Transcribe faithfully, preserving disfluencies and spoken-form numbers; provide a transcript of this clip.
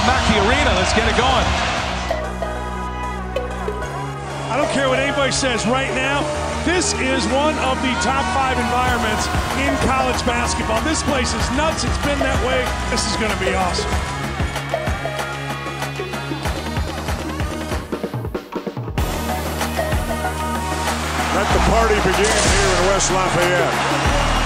Mackey Arena. Let's get it going. I don't care what anybody says right now. This is one of the top five environments in college basketball. This place is nuts. It's been that way. This is going to be awesome. Let the party begin here in West Lafayette.